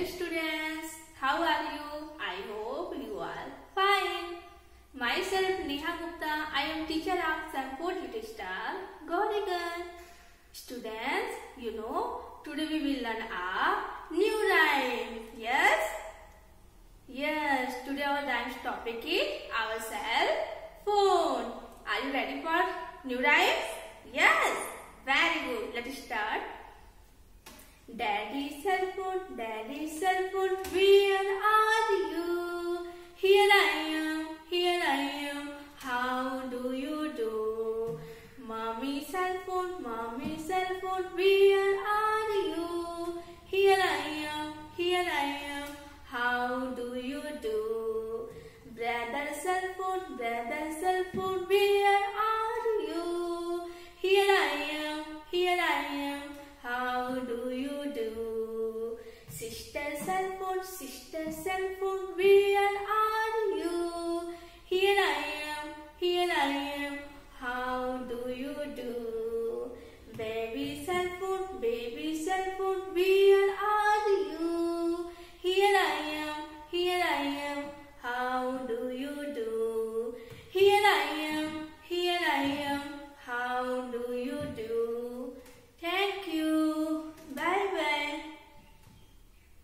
Dear students, how are you? I hope you are fine. Myself Neha Gupta, I am teacher of Shemford Little Star, Gauriganj. Students, today we will learn a new rhyme. Yes? Yes, today our rhymes topic is our cell phone. Are you ready for new rhymes? Yes, very good. Let's start. Daddy's cell phone, where are you? Here I am, how do you do? Mommy's cell phone, where are you? Here I am, how do you do? Brother's cell phone, where are you? Here I am, how do you do? Sister's cell phone, where are you? Here I am,